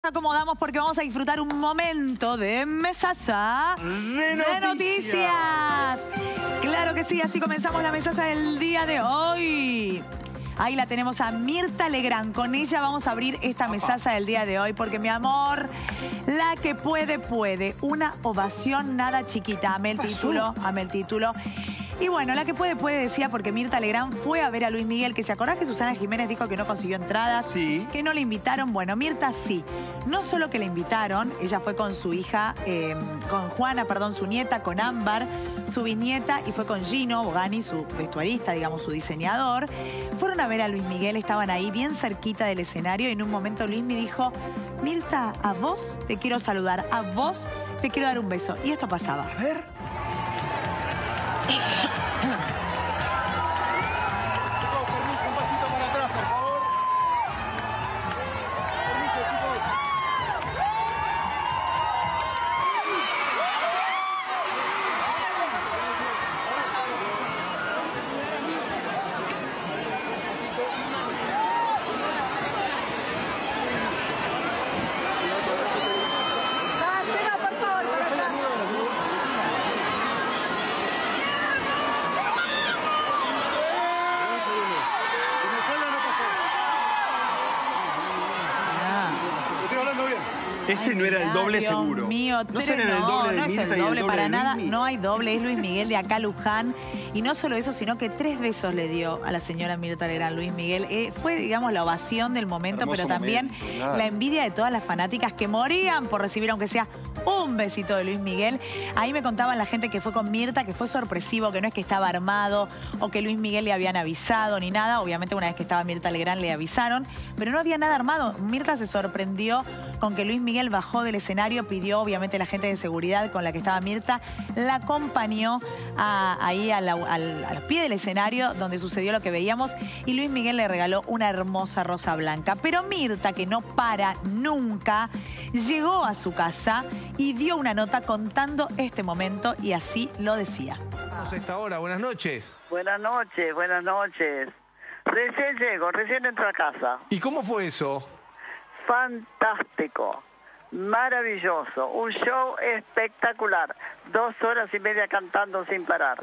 Acomodamos porque vamos a disfrutar un momento de mesaza de noticias. Claro que sí, así comenzamos la mesaza del día de hoy. Ahí la tenemos a Mirta Legrand. Con ella vamos a abrir esta mesaza del día de hoy porque, mi amor, la que puede, puede. Una ovación nada chiquita. Amé el título, amé el título. Y bueno, la que puede, puede, decía, porque Mirta Legrand fue a ver a Luis Miguel, que se acordás que Susana Jiménez dijo que no consiguió entradas, sí, que no le invitaron. Bueno, Mirta sí. No solo que le invitaron, ella fue con su hija, con Juana, perdón, su nieta, con Ámbar, su bisnieta, y fue con Gino Bogani, su vestuarista, digamos, su diseñador. Fueron a ver a Luis Miguel, estaban ahí bien cerquita del escenario, y en un momento Luis me dijo: Mirta, a vos te quiero saludar, a vos te quiero dar un beso. Y esto pasaba. A ver. Permiso, un pasito para atrás, por favor. Permiso, chicos. Ese no era el doble, Dios seguro. Mío, no será el doble de no es Mirta el y doble para de nada. Luismi. No hay doble, es Luis Miguel de acá Luján. Y no solo eso, sino que 3 besos le dio a la señora Mirta Legrand Luis Miguel. Fue, digamos, la ovación del momento, Hermoso pero también momento, claro, la envidia de todas las fanáticas que morían por recibir, aunque sea un besito de Luis Miguel. Ahí me contaban la gente que fue con Mirta, que fue sorpresivo, que no es que estaba armado o que Luis Miguel le habían avisado ni nada. Obviamente una vez que estaba Mirta Legrand le avisaron, pero no había nada armado. Mirta se sorprendió con que Luis Miguel bajó del escenario, pidió obviamente la gente de seguridad con la que estaba Mirta, la acompañó ahí a los pies del escenario donde sucedió lo que veíamos, y Luis Miguel le regaló una hermosa rosa blanca. Pero Mirta, que no para nunca, llegó a su casa y dio una nota contando este momento, y así lo decía. Vamos a esta hora, buenas noches. Buenas noches, buenas noches. Recién llego, recién entro a casa. ¿Y cómo fue eso? Fantástico, maravilloso, un show espectacular. 2 horas y media cantando sin parar.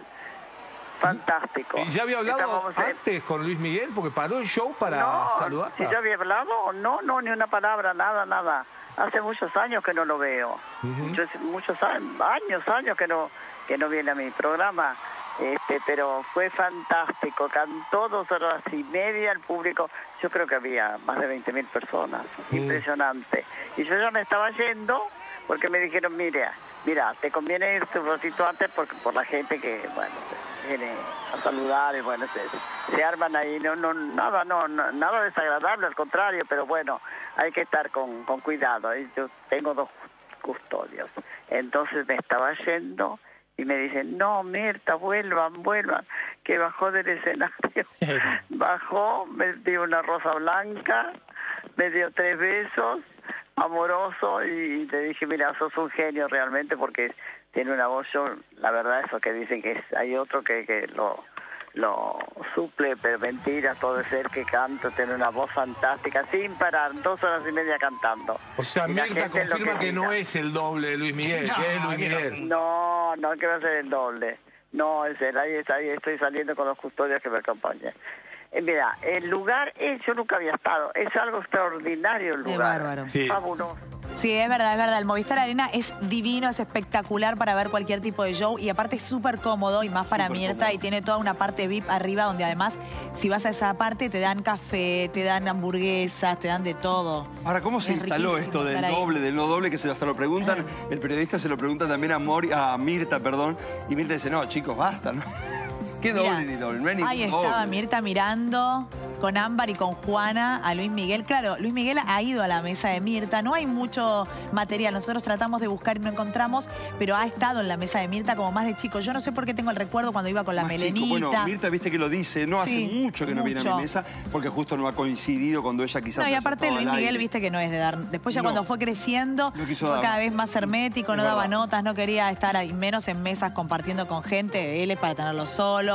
Fantástico. ¿Y ya había hablado Estábamos antes con Luis Miguel? Porque paró el show para saludar. Si yo había hablado, no, ni una palabra, nada. Hace muchos años que no lo veo. Muchos años que no viene a mi programa. Pero fue fantástico, cantó 2 horas y media, el público, yo creo que había más de 20.000 personas, impresionante. Y yo ya me estaba yendo porque me dijeron: mira, te conviene irte un ratito antes por la gente que, bueno, viene a saludar y bueno, se arman ahí, nada desagradable, al contrario, pero bueno, hay que estar con cuidado. Y yo tengo 2 custodios, entonces me estaba yendo. Y me dicen: no, Mirta, vuelvan, que bajó del escenario. Bajó, me dio una rosa blanca, me dio 3 besos, amoroso, y le dije: mira, sos un genio realmente, porque tiene una voz, la verdad, eso que dicen que hay otro que lo suple, pero mentira, todo es él que canta, tiene una voz fantástica, sin parar, 2 horas y media cantando. O sea, Mirta confirma que no es el doble de Luis Miguel, que es Luis Miguel. No, que va a ser el doble. No, es él, ahí estoy saliendo con los custodios que me acompañan. Mira, el lugar, yo nunca había estado, es algo extraordinario el lugar. Qué bárbaro. Sí. Fabuloso. Sí, es verdad. El Movistar Arena es divino, es espectacular para ver cualquier tipo de show, y aparte es súper cómodo, y más para Mirta, y tiene toda una parte VIP arriba donde además, si vas a esa parte, te dan café, te dan hamburguesas, te dan de todo. Ahora, ¿cómo se instaló esto del doble, del no doble, que hasta lo preguntan? El periodista se lo pregunta también a Mirta, y Mirta dice: no, chicos, basta, ¿no? ¿Qué doble? Mira, ni doble? No hay ningún ahí estaba doble. Mirta mirando con Ámbar y con Juana a Luis Miguel. Claro, Luis Miguel ha ido a la mesa de Mirta. No hay mucho material. Nosotros tratamos de buscar y no encontramos, pero ha estado en la mesa de Mirta como más de chico. Yo no sé por qué tengo el recuerdo cuando iba con la Más melenita. chico. Bueno, Mirta, viste que lo dice, no Sí, hace mucho que no viene a mi mesa, porque justo no ha coincidido cuando ella quizás... No, y aparte haya Luis estado al Miguel, aire. viste que no es de dar... Después ya No. cuando fue creciendo, No quiso fue dar. cada vez más hermético, no Es daba verdad. notas, no quería estar ahí, menos en mesas compartiendo con gente. Él es para tenerlo solo.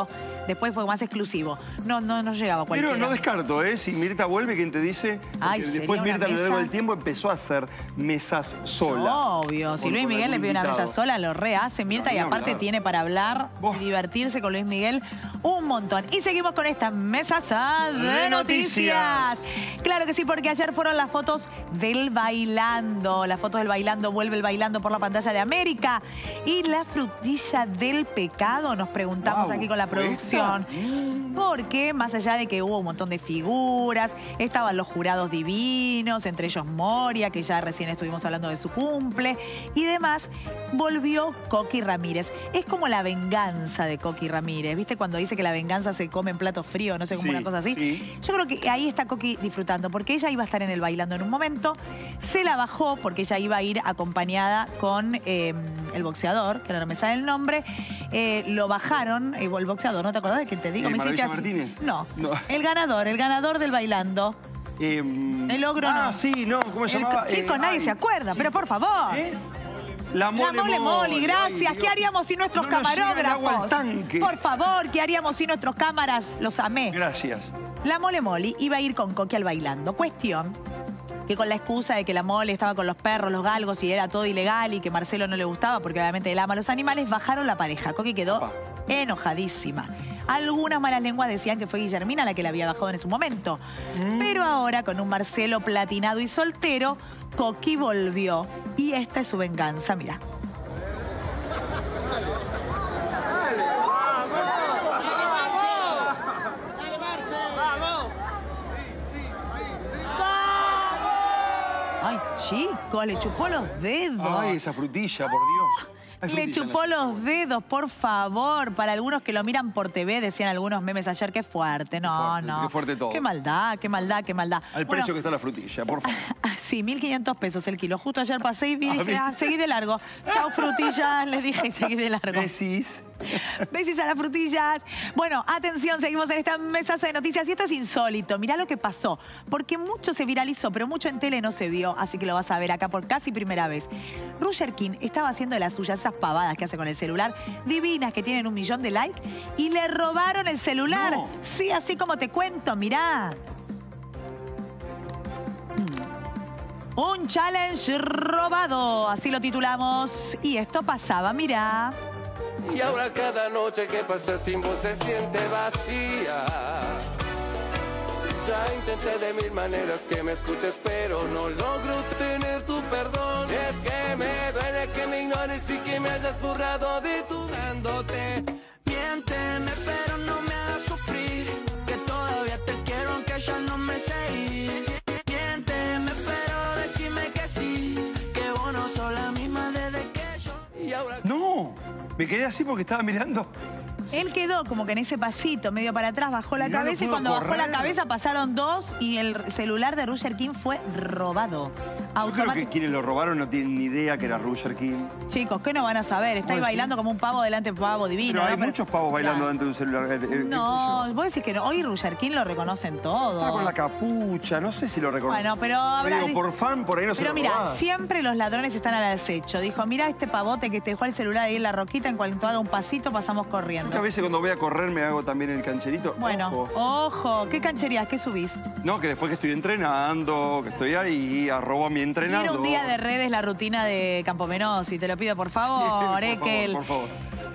después fue más exclusivo. No llegaba a cualquiera. Pero no descarto, ¿eh? Si Mirta vuelve, ¿quién te dice? Ay, después Mirta a lo largo del tiempo empezó a hacer mesas sola. Obvio, si Luis Miguel le pide una mesa sola, lo rehace Mirta y aparte tiene para hablar y divertirse con Luis Miguel un montón. Y seguimos con esta mesa de noticias. Claro que sí, porque ayer fueron las fotos del bailando. Las fotos del bailando, vuelve el bailando por la pantalla de América. Y la frutilla del pecado, nos preguntamos aquí con la producción. Porque más allá de que hubo un montón de figuras, estaban los jurados divinos, entre ellos Moria, que ya recién estuvimos hablando de su cumple, y demás, volvió Coqui Ramírez. Es como la venganza de Coqui Ramírez. ¿Viste cuando dice que la venganza se come en plato frío? No sé, como una cosa así. Sí. Yo creo que ahí está Coqui disfrutando, porque ella iba a estar en el bailando en un momento, se la bajó porque ella iba a ir acompañada con el boxeador, que ahora no me sale el nombre. Lo bajaron, el boxeador, ¿no te acordás de quién te digo? Me hiciste así. Martínez. No, el ganador del bailando. El ogro no. Ah, sí, no, ¿cómo se llamaba? Chicos, nadie se acuerda, pero por favor. La Mole Moli, gracias. ¿Qué haríamos sin nuestros camarógrafos? Por favor, ¿qué haríamos sin nuestros cámaras? Los amé. Gracias. La Mole Moli iba a ir con Coqui al bailando. Cuestión que con la excusa de que la Mole estaba con los perros, los galgos y era todo ilegal y que Marcelo no le gustaba porque obviamente él ama a los animales, bajaron la pareja. Coqui quedó enojadísima. Algunas malas lenguas decían que fue Guillermina la que la había bajado en ese momento. Pero ahora, con un Marcelo platinado y soltero, Coqui volvió. Y esta es su venganza, mirá. Ay, chicos, le chupó los dedos. Ay, esa frutilla, por Dios. Le chupó los dedos, por favor. Para algunos que lo miran por TV, decían algunos memes ayer, qué fuerte. No, no. Qué fuerte todo. Qué maldad, qué maldad, qué maldad. Al precio que está la frutilla, por favor. Sí, 1.500 pesos el kilo. Justo ayer pasé y vi y dije, seguí de largo. Chao, frutillas, les dije, seguí de largo. Besis. Besis a las frutillas. Bueno, atención, seguimos en esta mesa de noticias. Y esto es insólito. Mirá lo que pasó. Porque mucho se viralizó, pero mucho en tele no se vio. Así que lo vas a ver acá por casi primera vez. Roger King estaba haciendo de las suyas, esas pavadas que hace con el celular, divinas, que tienen 1 millón de likes, y le robaron el celular. No. Sí, así como te cuento, mirá. Un challenge robado, así lo titulamos. Y esto pasaba, mirá. Y ahora cada noche que pasa sin vos se siente vacía. Ya intenté de 1000 maneras que me escuches, pero no logro tener tu perdón. Es que me duele que me ignores y que me hayas borrado de tu dándote. Miénteme, pero no me hagas sufrir, que todavía te quiero aunque ya no me seguís. Miénteme, pero decime que sí, que vos no sos la misma desde que yo. Y ahora... No, me quedé así porque estaba mirando. Él quedó como que en ese pasito, medio para atrás, bajó la cabeza y cuando bajó la cabeza pasaron 2 y el celular de Roger King fue robado. Yo creo que quienes lo robaron no tienen ni idea que era Roger King. Chicos, ¿qué no van a saber? Está ahí bailando como un pavo delante de un pavo divino. Pero hay muchos pavos bailando dentro de un celular. No, vos decís que no. Hoy Roger King lo reconocen todos. Está con la capucha, no sé si lo reconocen. Bueno, pero habrá... Digo, por fan, por ahí no se lo Pero mira, robás. siempre los ladrones están al acecho. Dijo, mira este pavote que te dejó el celular ahí en la roquita, en cuanto haga un pasito pasamos corriendo. Yo a veces cuando voy a correr me hago también el cancherito. Bueno, ojo. ¿Qué cancherías? ¿Qué subís? No, que después que estoy entrenando, que estoy ahí, arrobo a mi entrenador. Quiero un día de redes la rutina de Campomenosi, te lo pido por favor, por favor.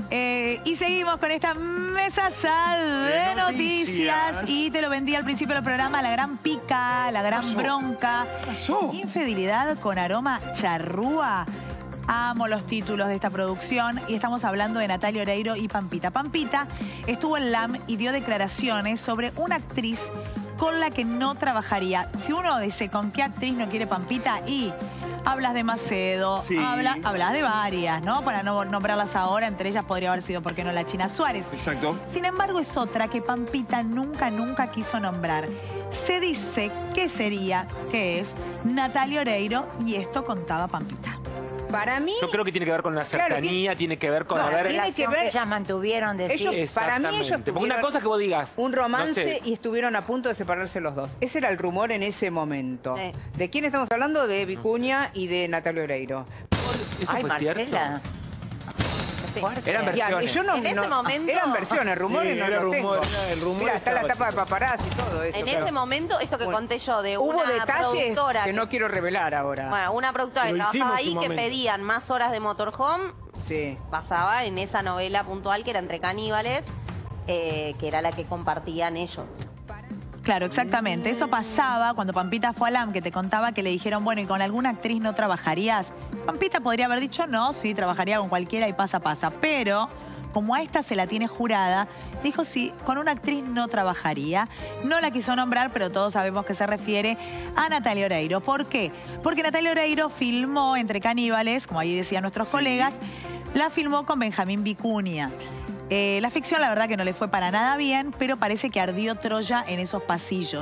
Y seguimos con esta mesa de noticias. Y te lo vendí al principio del programa, la gran pica, la gran bronca. ¿Qué pasó? Infidelidad con aroma charrúa. Amo los títulos de esta producción y estamos hablando de Natalia Oreiro y Pampita. Pampita estuvo en LAM y dio declaraciones sobre una actriz con la que no trabajaría. Si uno dice con qué actriz no quiere Pampita, y hablas de Macedo, hablas de varias, ¿no? Para no nombrarlas ahora, entre ellas podría haber sido, ¿por qué no?, la China Suárez. Exacto. Sin embargo, es otra que Pampita nunca quiso nombrar. Se dice que sería, que es Natalia Oreiro, y esto contaba Pampita. Para mí... Yo creo que tiene que ver con la cercanía, tiene que ver con... No, la tiene que ver... ellas mantuvieron de ellos, para mí ellos tuvieron una cosa que vos digas... un romance, no sé, y estuvieron a punto de separarse los dos. Ese era el rumor en ese momento. Sí. ¿De quién estamos hablando? De Vicuña y de Natalia Oreiro. ¿Eso fue cierto? Sí. Eran versiones. Yo no, En ese momento- eran versiones, rumores Sí, no era lo tengo. rumor, el rumor Mira, está la estaba tapa de paparazzi y todo eso. En ese momento, esto que conté yo de Hubo una detalles productora que no quiero revelar ahora. Bueno, una productora que Lo hicimos trabajaba en ahí su que momento. pedían más horas de motorhome, Sí. basaba en esa novela puntual que era entre caníbales, que era la que compartían ellos. Claro, exactamente. Eso pasaba cuando Pampita fue a LAM, que te contaba que le dijeron, bueno, ¿y con alguna actriz no trabajarías? Pampita podría haber dicho, no, sí, trabajaría con cualquiera y pasa. Pero, como a esta se la tiene jurada, dijo sí, con una actriz no trabajaría. No la quiso nombrar, pero todos sabemos que se refiere a Natalia Oreiro. ¿Por qué? Porque Natalia Oreiro filmó Entre Caníbales, como ahí decían nuestros colegas, la filmó con Benjamín Vicuña. La ficción, la verdad que no le fue para nada bien, pero parece que ardió Troya en esos pasillos.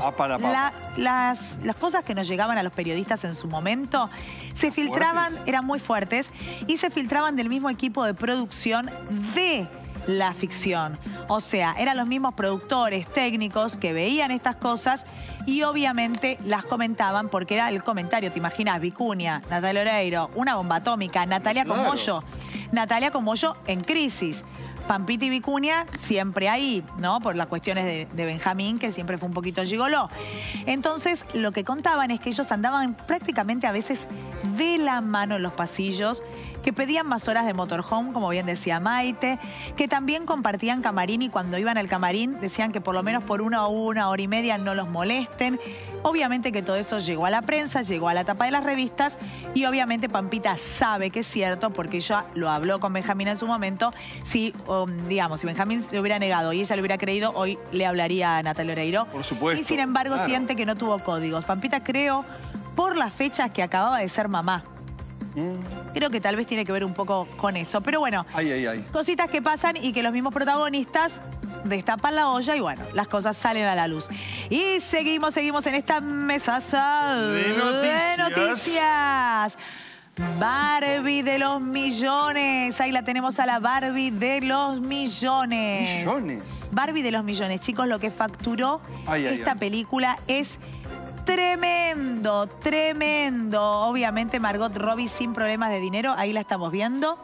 Las cosas que nos llegaban a los periodistas en su momento se filtraban, eran muy fuertes, y se filtraban del mismo equipo de producción de la ficción. O sea, eran los mismos productores, técnicos que veían estas cosas y obviamente las comentaban porque era el comentario, ¿te imaginas? Vicuña, Natalia Oreiro, una bomba atómica, Natalia con Moyo. Natalia con Moyo en crisis. Pampita y Vicuña siempre ahí, ¿no? Por las cuestiones de Benjamín, que siempre fue un poquito gigoló. Entonces, lo que contaban es que ellos andaban prácticamente a veces de la mano en los pasillos, que pedían más horas de motorhome, como bien decía Maite, que también compartían camarín y cuando iban al camarín decían que por lo menos por una hora y media no los molesten. Obviamente que todo eso llegó a la prensa, llegó a la tapa de las revistas y obviamente Pampita sabe que es cierto porque ella lo habló con Benjamín en su momento. Si, digamos, si Benjamín le hubiera negado y ella le hubiera creído, hoy le hablaría a Natalia Oreiro. Por supuesto. Y sin embargo siente que no tuvo códigos. Pampita creo, por las fechas que acababa de ser mamá. Creo que tal vez tiene que ver un poco con eso. Pero bueno, cositas que pasan y que los mismos protagonistas destapan la olla y bueno, las cosas salen a la luz. Y seguimos en esta mesaza de noticias. Barbie de los millones. Ahí la tenemos a la Barbie de los millones. ¿Millones? Barbie de los millones. Chicos, lo que facturó esta película es tremendo, tremendo. Obviamente Margot Robbie sin problemas de dinero. Ahí la estamos viendo.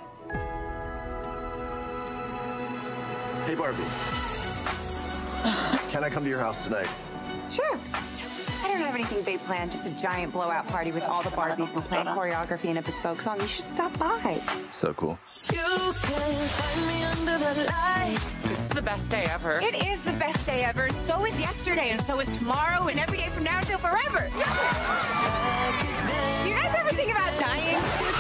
Hey Barbie. Can I come to your house tonight? Sure. I don't have anything big planned, just a giant blowout party with all the Barbies and planned choreography and a bespoke song. You should stop by. So cool. You can find me under the lights. This is the best day ever. It is the best day ever. So is yesterday, and so is tomorrow, and every day from now until forever. You guys ever think about dying?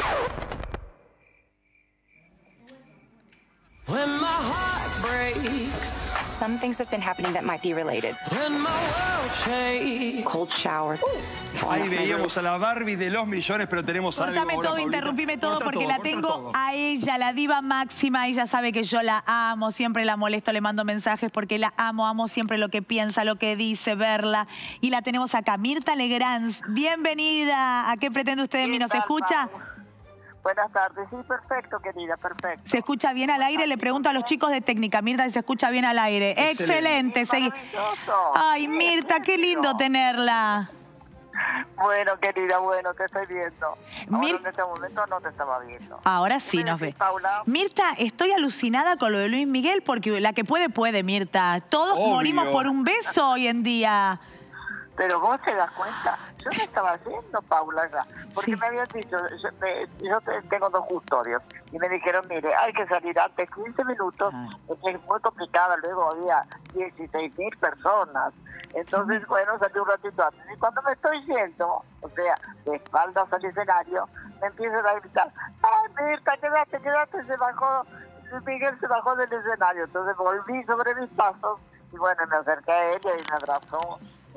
When my heart breaks. Some things have been happening that might be related. When my world shakes. Cold shower. Ahí veíamos a la Barbie de los millones, pero tenemos algo. Cortame todo, interrumpime todo, porque la tengo a ella, la diva máxima. Ella sabe que yo la amo, siempre la molesto, le mando mensajes porque la amo siempre lo que piensa, lo que dice, verla. Y la tenemos acá, Mirta Legrand. Bienvenida. ¿A qué pretende usted de mí? ¿Nos escucha? Buenas tardes. Sí, perfecto, querida, perfecto. ¿Se escucha bien al aire? Le pregunto a los chicos de técnica. Mirta, si se escucha bien al aire. Excelente. Ay, Mirta, qué lindo tenerla. Bueno, querida, bueno, te estoy viendo. Ahora en este momento no te estaba viendo. Ahora sí nos ve. Mirta, estoy alucinada con lo de Luis Miguel porque la que puede, puede, Mirta. Todos morimos por un beso hoy en día. Pero vos te das cuenta, yo te estaba haciendo, Paula, ya, porque me habían dicho, yo tengo 2 custodios, y me dijeron, mire, hay que salir antes 15 minutos, porque es muy complicado, luego había 16.000 personas, entonces, bueno, salí un ratito antes, y cuando me estoy yendo, o sea, de espaldas al escenario, me empiezan a gritar, ¡ay, Mirta, quédate, se bajó, Miguel se bajó del escenario, entonces volví sobre mis pasos, y bueno, me acerqué a ella y me abrazó.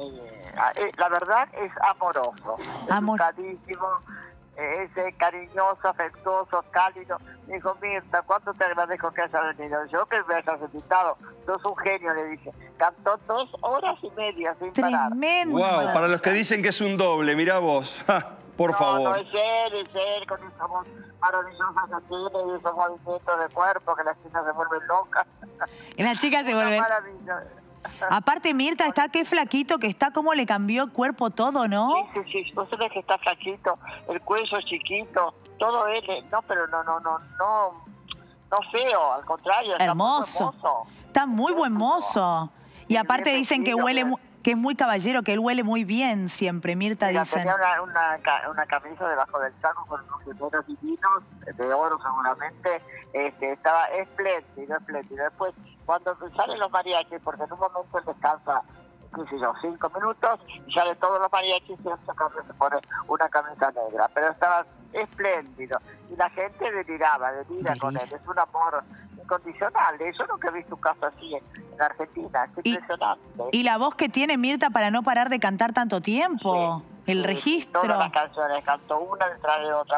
La verdad es amoroso, educadísimo, es cariñoso, afectuoso, cálido. Me dijo, Mirta, ¿cuánto te agradezco que hayas venido? Yo que me hayas invitado. Sos un genio, le dije. Cantó 2 horas y media sin parar. Tremendo. Wow, para los que dicen que es un doble, mirá vos. Por favor. No, es él, con esa voz maravillosa que tiene y esos movimientos de cuerpo que las chicas se vuelven locas. Y las chicas se vuelven... Aparte, Mirta, está qué flaquito que está, cómo le cambió el cuerpo todo, ¿no? Sí, vos sabés que está flaquito, el cuello chiquito, todo él, no, pero no No feo, al contrario. Hermoso. Está muy buen mozo. Y aparte dicen que huele, que es muy caballero, que él huele muy bien siempre, Mirta, dicen. Tenía una camisa debajo del saco con unos gemelos divinos, de oro seguramente. Estaba espléndido. Después, cuando salen los mariachis, porque en un momento él descansa, qué sé yo, 5 minutos, y salen todos los mariachis y se pone una camisa negra. Pero estaba espléndido. Y la gente delira con él. Es un amor incondicional. Yo nunca he visto un caso así en Argentina. Es impresionante. Y la voz que tiene Mirta para no parar de cantar tanto tiempo. Sí, el registro. Todas las canciones, cantó una detrás de otra.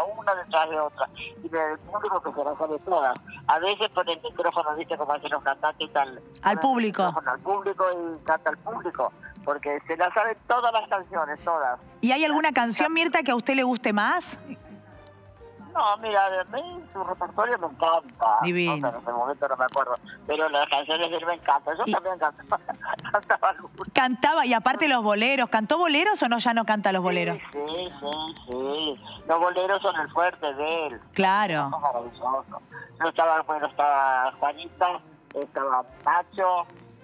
Y el público que se las sabe todas. A veces pone el micrófono, viste, como hacen los cantantes al público. Al público y canta al público. Porque se las saben todas las canciones, todas. ¿Y hay alguna canción, Mirta, que a usted le guste más? No, mira, a mí su repertorio me encanta. Divino. No sé, en ese momento no me acuerdo. Pero las canciones de él me encantan. Yo también cantaba. Cantaba, y aparte los boleros. ¿Cantó boleros o no, ya no canta los boleros? Sí. Los boleros son el fuerte de él. Claro. Yo estaba Juanita, estaba Nacho,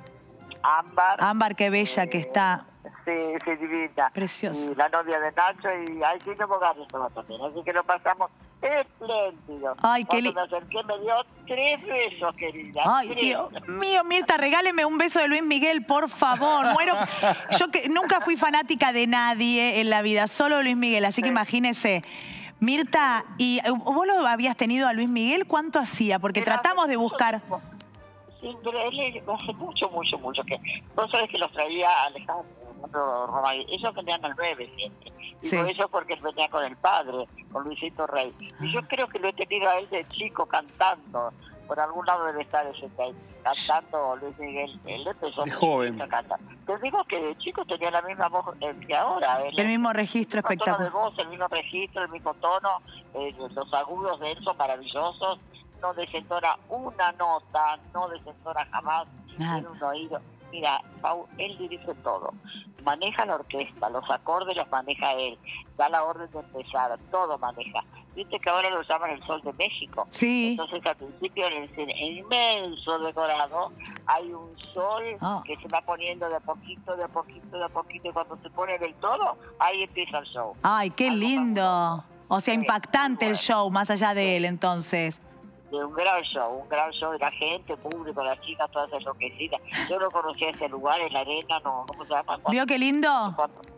Ámbar. Ámbar, qué bella que está. Sí, divina. Preciosa. Y la novia de Nacho, y ahí sí no Bogares estaba también. Así que lo pasamos espléndido. Ay, qué lindo. Cuando me acerqué me dio 3 besos, querida. Ay, Dios mío, Mirta, regáleme un beso de Luis Miguel, por favor. Muero. Yo que nunca fui fanática de nadie en la vida, solo Luis Miguel, así que imagínese. Mirta, ¿y vos lo habías tenido a Luis Miguel? ¿Cuánto hacía? Porque tratamos de buscar... Sí, pero él hace mucho que... Vos sabés que los traía Alejandro Romay. Ellos venían al 9 siempre. Digo eso porque él venía con el padre, con Luisito Rey. Y yo creo que lo he tenido a él de chico cantando. Por algún lado debe estar ese tape. Cantando Luis Miguel. Él empezó de joven a cantar. Te digo que de chico tenía la misma voz que ahora. El mismo registro espectacular. El mismo tono de voz, el mismo registro, el mismo tono. Los agudos de él son maravillosos. No desentona una nota, no desentona jamás en un oído. Mira, Pau, él dirige todo. Maneja la orquesta, los acordes los maneja él. Da la orden de empezar, todo maneja. Viste que ahora lo llaman el Sol de México. Sí. Entonces al principio en el inmenso decorado hay un sol que se va poniendo de poquito. Y cuando se pone del todo, ahí empieza el show. Ay, qué lindo. O sea, impactante el show, más allá de él, entonces. De un gran show de la gente, público, las chicas todas enloquecidas. Yo no conocía ese lugar, en la arena, no, ¿cómo se llama? ¿Vio qué lindo?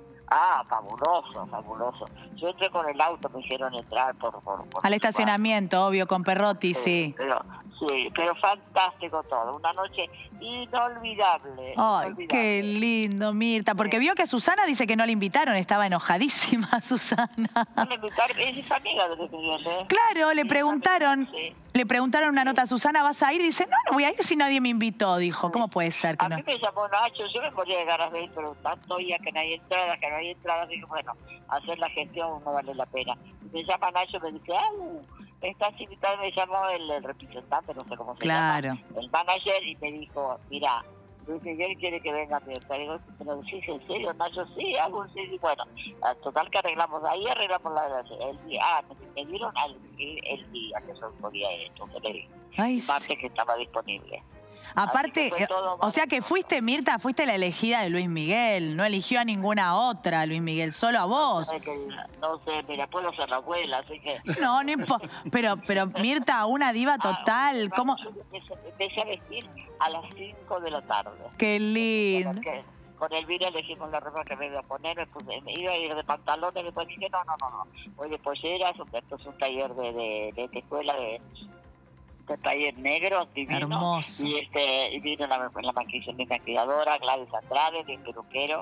Fabuloso. Yo entré con el auto, me hicieron entrar por al estacionamiento, obvio, con Perrotti, sí. Pero fantástico todo. Una noche inolvidable. Ay, qué lindo, Mirta. Porque vio que Susana dice que no le invitaron. Estaba enojadísima, Susana. No le invitaron, es amiga de Luis Miguel, ¿eh? Claro, le preguntaron. Le preguntaron una nota a Susana, ¿vas a ir? Dice, no voy a ir si nadie me invitó, dijo. ¿Cómo puede ser que no? A mí me llamó Nacho, yo me moría de ganas de ir, pero tanto ya que no hay entradas, dije, bueno, hacer la gestión no vale la pena. Y me llama Nacho y me dice, estás invitado, me llamó el representante, no sé cómo se llama, el manager, y me dijo, mira, Luis Miguel quiere que venga a Mirta. Digo, pero sí, ¿en serio, Nacho? Sí, hago un sí. Bueno, total que arreglamos el día. Me dieron el día que yo podía esto, que le di. Parte que estaba disponible. Aparte, o sea que fuiste, Mirta, fuiste la elegida de Luis Miguel, no eligió a ninguna otra, Luis Miguel, solo a vos. No sé, mira, puedo ser la abuela, así que... No importa, pero Mirta, una diva total, ¿cómo? Yo empecé a vestir a las 5 de la tarde. Qué lindo. Con Elvira elegimos la ropa que me iba a poner, me iba a ir de pantalones, después dije, no, voy de polleras, esto es un taller de escuela de taller negro, divino. Hermoso. Y vino la maquilladora, Gladys Andrade, mi peluquero,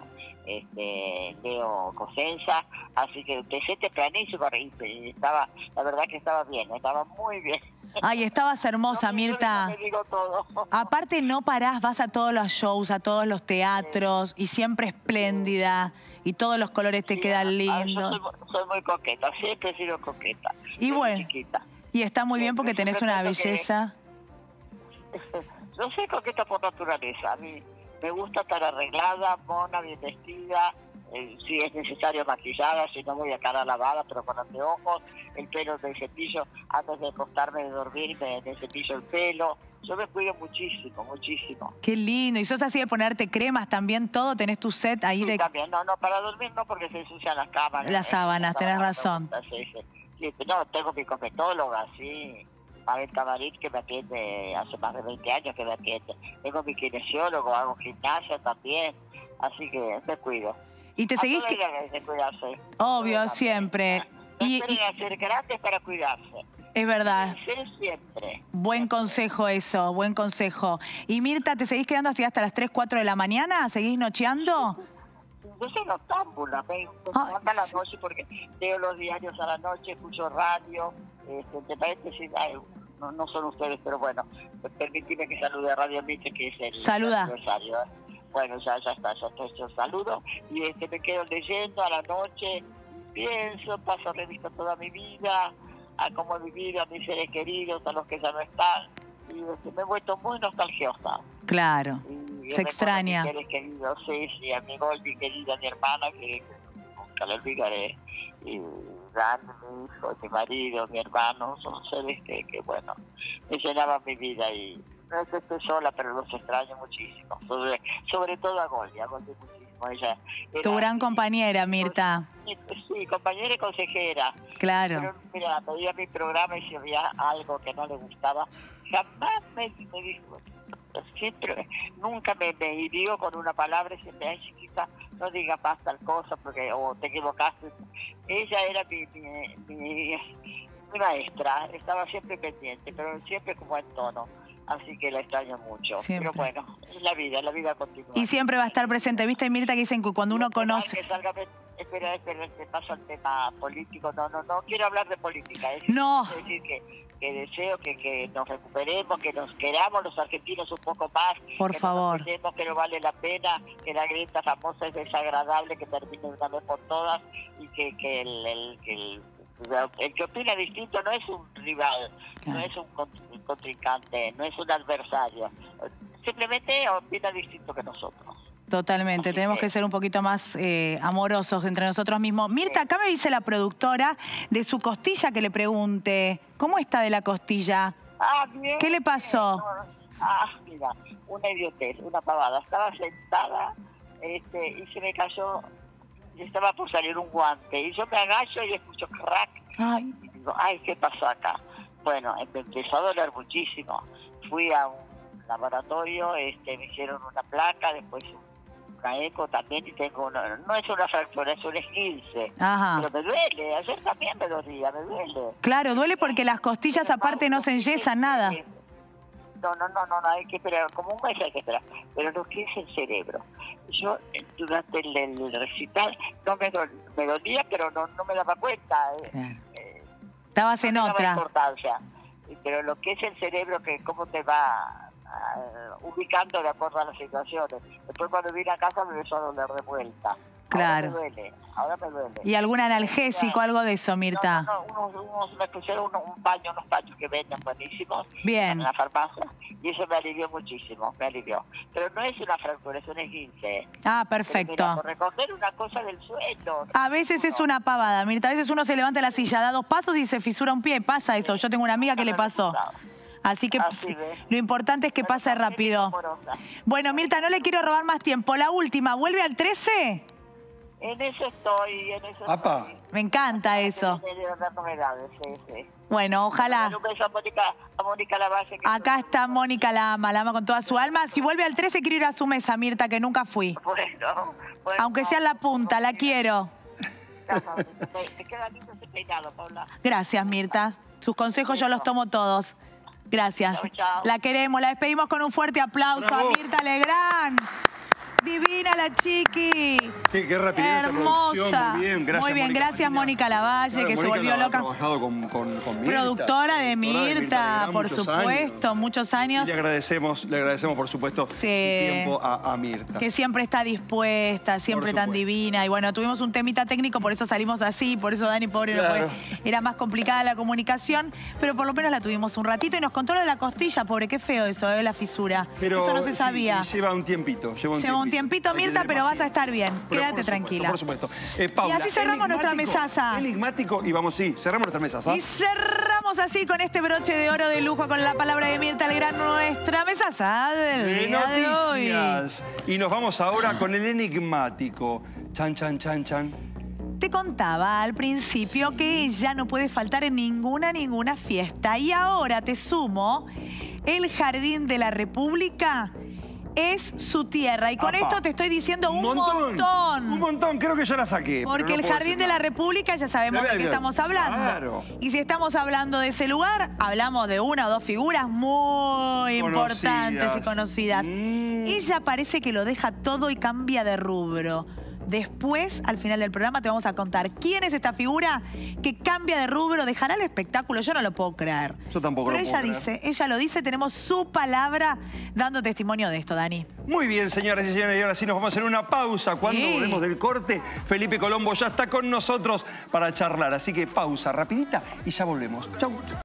Leo Cosenza, así que empecé tempranísimo y estaba, la verdad que estaba bien, estaba muy bien. Ay, estabas hermosa, Mirta. Me digo todo. Aparte no parás, vas a todos los shows, a todos los teatros, y siempre espléndida, y todos los colores te quedan lindos. Yo soy muy coqueta, siempre he sido coqueta. Y bueno, chiquita. Y está muy bien porque tenés una belleza. Yo soy coqueta por naturaleza. A mí me gusta estar arreglada, mona, bien vestida. si es necesario maquillada, si no voy a cara lavada, pero con anteojos, el pelo del cepillo, antes de acostarme de dormir, me cepillo el pelo. Yo me cuido muchísimo, muchísimo. Qué lindo. ¿Y sos así de ponerte cremas también todo? ¿Tenés tu set ahí de...? También, no, para dormir no, porque se ensucian las cámaras. Las sábanas, tenés razón. Sí, no, tengo mi cosmetóloga, sí. Mabel Camarín, que me atiende hace más de 20 años que me atiende. Tengo mi kinesiólogo, hago gimnasia también, así que me cuido. ¿Y te seguís? De cuidarse. Obvio, siempre. No esperen a ser grandes para cuidarse. Es verdad. Ser siempre. Buen consejo eso, buen consejo. Y Mirta, ¿te seguís quedando así hasta las 3, 4 de la mañana? ¿Seguís nocheando? Yo soy noctámbula, me encanta la noche porque leo los diarios a la noche, escucho radio. ¿Te parece? Sí, no son ustedes, pero bueno, permíteme que salude a Radio Mitre, que es el aniversario. Bueno, ya está, yo saludo y me quedo leyendo a la noche, pienso, paso revista toda mi vida, a cómo he vivido, a mis seres queridos, a los que ya no están, y me he vuelto muy nostalgiosa. Claro, se extraña. A mis seres queridos, sí, a mi Goldi querida, a mi hermana, que nunca la olvidaré, y Dan, mi hijo, mi marido, mi hermano, son seres que bueno, me llenaban mi vida y no es que esté sola, pero los extraño muchísimo, sobre todo a Goldi muchísimo. Ella era tu gran compañera, Mirta. Sí, compañera y consejera. Claro. Pero mira, veía mi programa y si había algo que no le gustaba, jamás me dijo, siempre, nunca me hirió con una palabra, siempre, ay chiquita, no digas más tal cosa porque o te equivocaste. Ella era mi maestra, estaba siempre pendiente, pero siempre como en tono. Así que la extraño mucho. Siempre. Pero bueno, es la vida continúa. Y siempre va a estar presente. ¿Viste, Mirta, que dicen que cuando uno conoce... Espera, te paso al tema político. No quiero hablar de política. No. Es decir, que deseo que nos recuperemos, que nos queramos los argentinos un poco más. Por favor. Que nos que no vale la pena, que la grieta famosa es desagradable, que termine de una vez por todas y que el que opina distinto no es un rival, no es un contrincante, no es un adversario. Simplemente opina distinto que nosotros. Totalmente, tenemos que ser un poquito más amorosos entre nosotros mismos. Mirta, acá me dice la productora de su costilla que le pregunte, ¿cómo está de la costilla? Bien. ¿Qué le pasó? Mira, una idiotez, una pavada. Estaba sentada y se me cayó, estaba por salir un guante. Y yo me agacho y escucho crack. Ay. Y digo, ¿qué pasó acá? Bueno, me empezó a doler muchísimo. Fui a un laboratorio, me hicieron una placa, después una eco también y tengo no es una fractura, es un esguince. Ajá. Pero me duele, ayer también me dolía, me duele. Claro, duele porque las costillas aparte no se enyesan nada. No, hay que esperar, como un mes hay que esperar. Pero lo que es el cerebro. Yo durante el recital no me dolía, pero no me daba cuenta. Claro. Estabas en otra. Importancia. Pero lo que es el cerebro, que cómo te va ubicando de acuerdo a las situaciones. Después cuando vine a casa me empezó a doler de vuelta. Claro. Ahora me duele. ¿Y algún analgésico, algo de eso, Mirta? Me pusieron unos paños que venden buenísimos. Bien. En la farmacia. Y eso me alivió muchísimo, me alivió. Pero no es una fractura, es un esguince. Perfecto. Mira, por recoger una cosa del suelo. A veces es una pavada, Mirta. A veces uno se levanta de la silla, da 2 pasos y se fisura un pie. Pasa eso. Yo tengo una amiga que le pasó. Así que lo importante es que pase rápido. Bueno, Mirta, no le quiero robar más tiempo. La última, ¿vuelve al 13? En eso estoy, estoy. Me encanta eso. Bueno, ojalá. Un beso a Mónica Lavalle. Acá está Mónica, la ama con toda su alma. Si vuelve al 13 quiero ir a su mesa, Mirta, que nunca fui. Bueno, aunque sea en la punta, la quiero. Te queda lindo ese peinado, Paula. Gracias, Mirta. Sus consejos yo los tomo todos. Gracias. Chau. La queremos, la despedimos con un fuerte aplauso. ¡Bravo! A Mirta Legrand. Divina la chiqui. Qué rapidez. Hermosa. Muy bien, gracias. Muy bien, gracias Mónica Lavalle, claro, que Mónica se volvió loca. Ha trabajado con Mirta. Productora de Mirta, por supuesto, muchos años. Y le agradecemos por supuesto, su tiempo a Mirta. Que siempre está dispuesta, siempre tan divina. Y bueno, tuvimos un temita técnico, por eso salimos así, por eso Dani, pobre, no fue. Era más complicada la comunicación, pero por lo menos la tuvimos un ratito y nos contó lo de la costilla, pobre, qué feo eso, la fisura. Pero eso no se sabía. Lleva un tiempito. Lleva un tiempito, Mirta, pero vas a estar bien. Créeme quédate tranquila. Por supuesto. Paula, y así cerramos nuestra mesaza. Enigmático, y vamos, sí, cerramos nuestra mesaza. Y cerramos así con este broche de oro de lujo con la palabra de Mirta Legrand, nuestra mesaza del día de hoy. Y nos vamos ahora con el enigmático. Chan, chan, chan, chan. Te contaba al principio que ella no puede faltar en ninguna fiesta. Y ahora te sumo, el Jardín de la República es su tierra. Y con esto te estoy diciendo un montón. Un montón, creo que ya la saqué. Porque el Jardín de la República ya sabemos de qué estamos hablando. Claro. Y si estamos hablando de ese lugar, hablamos de una o dos figuras muy importantes y conocidas. Ella parece que lo deja todo y cambia de rubro. Después, al final del programa, te vamos a contar quién es esta figura que cambia de rubro, dejará el espectáculo. Yo no lo puedo creer. Yo tampoco lo puedo creer. Ella lo dice, tenemos su palabra dando testimonio de esto, Dani. Muy bien, señoras y señores, y ahora sí nos vamos a hacer una pausa. Cuando volvemos del corte, Felipe Colombo ya está con nosotros para charlar. Así que pausa rapidita y ya volvemos. Chau.